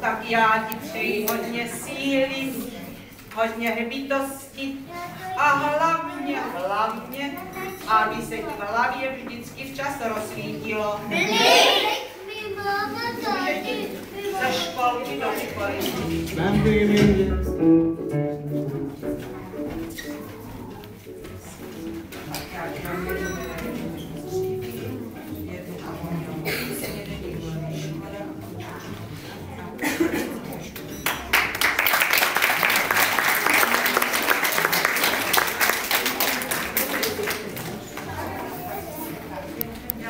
tak já ti přeji hodně síly, hodně hbitosti a hlavně, aby se ti v hlavě vždycky včas rozsvítilo. Může ti ze školky do školy.